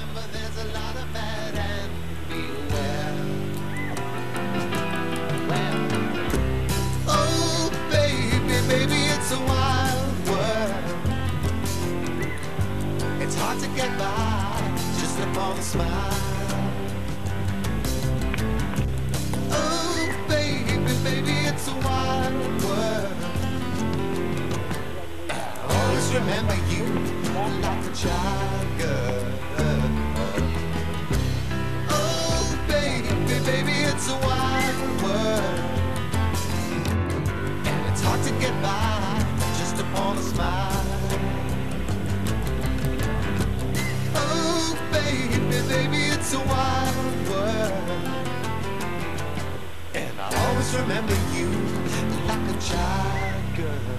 Remember, there's a lot of bad and beware. Well, oh baby, baby, it's a wild world. It's hard to get by just upon a smile. Oh baby, baby, it's a wild world. I always remember you like a child girl. Oh baby, baby, it's a wild world, and it's hard to get by just upon a smile. Oh baby, baby, it's a wild world, and I'll always remember you like a child girl.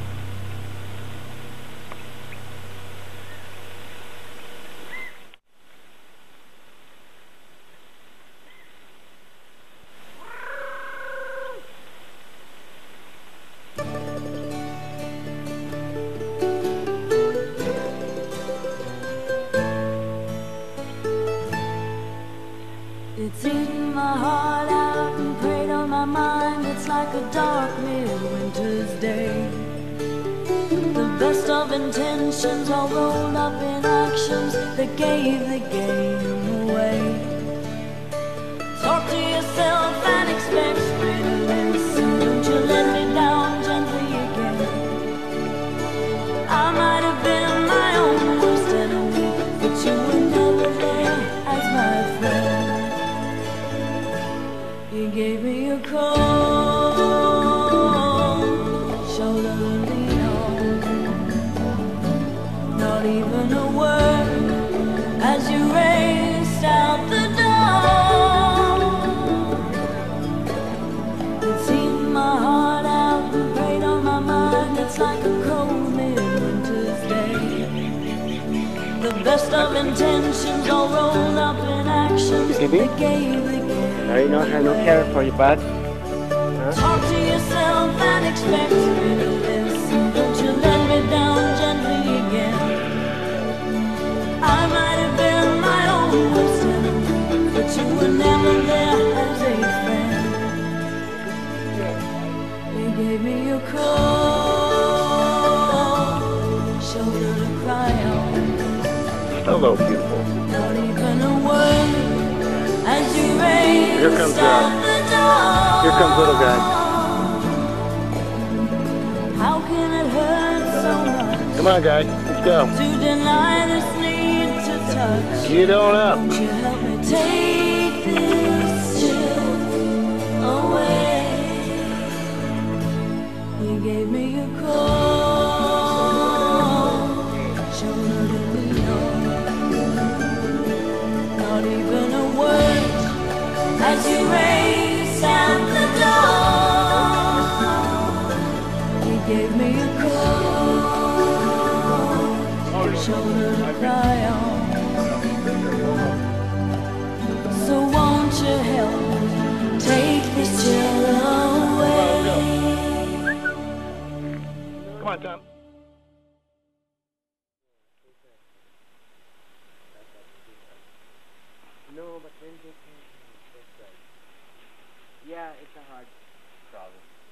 It's eaten my heart out and preyed on my mind. It's like a dark midwinter's day. The best of intentions all rolled up in actions that gave the game away. Talk to yourself and expect bitterness. Don't you let me down gently again. I might have been my own worst enemy, but you were never there as my friend. You gave me a cold shoulder to lean on. Not even a word as you raced out the door. It seemed my heart out and preyed on my mind. It's like a cold midwinter's day. The best of intentions all rolled up in actions that gave the game. I have no care for you, bud. Huh? Talk to yourself and expect bitterness. Don't you let me down gently again. I might have been my own worst enemy, but you were never there as a friend. You gave me a cold shoulder to cry on. Still though beautiful. Not even a word as you raised Here comes little guy. How can it hurt so much? Come on, guy. Let's go. To deny this need to touch. Get on up. Won't you help me take this chill away? You gave me a cold shoulder to lean on. Not even a word as you race out the door. You gave me a cold shoulder to cry on. So won't you help me take this chill away? Come on, Tom. No, but then they can. Yeah, it's a hard problem.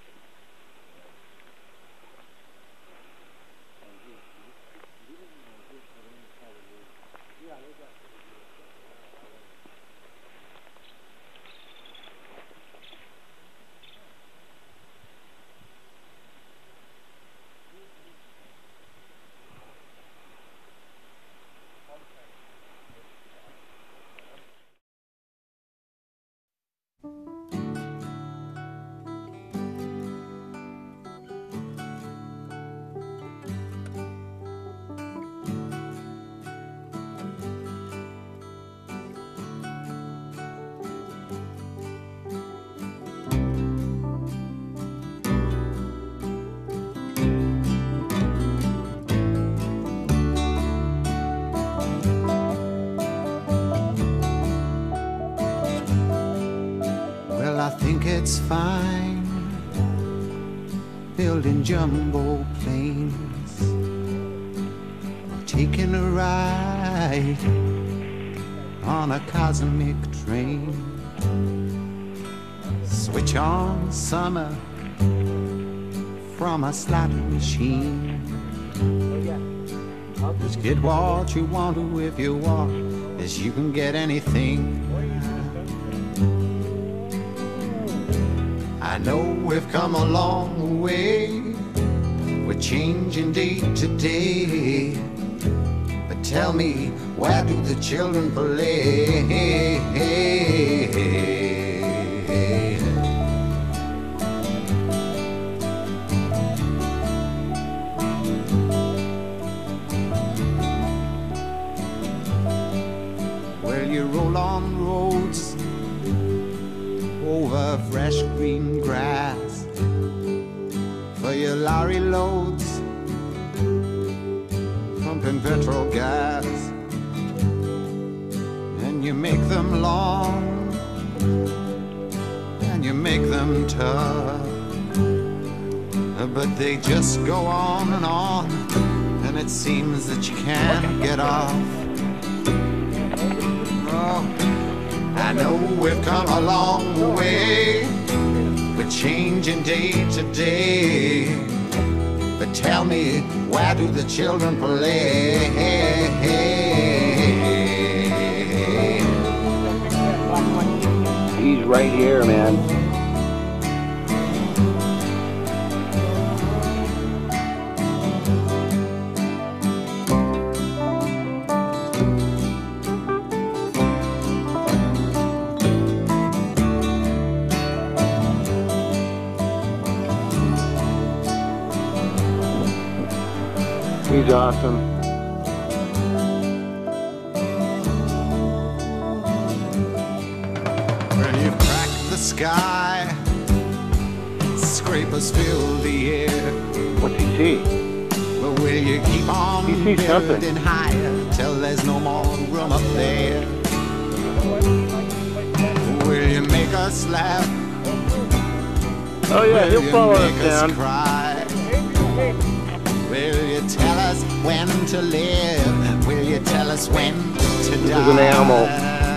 I think it's fine building jumbo planes or taking a ride on a cosmic train. Switch on summer from a slot machine. Just get what you want to if you want, as you can get anything. I know we've come a long way, we're changing day to day. But tell me, where do the children play? Well, you roll on roads over fresh green grass for your lorry loads, pumping petrol gas, and you make them long and you make them tough, but they just go on, and it seems that you can't get off. Oh, I know we've come a long way, we're changing day to day. But tell me, where do the children play? He's right here, man. He's awesome. When you've cracked the sky, scrapers fill the air. What's he see? But will you keep on He sees something. building higher till there's no more room up there? Will you make us laugh? Oh yeah, he'll follow us down. Cry? Will you tell us when to live? Will you tell us when to die? This is an animal.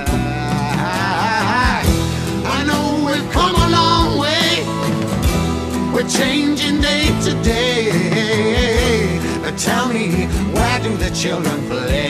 I know we've come a long way, we're changing day to day. Tell me, where do the children play?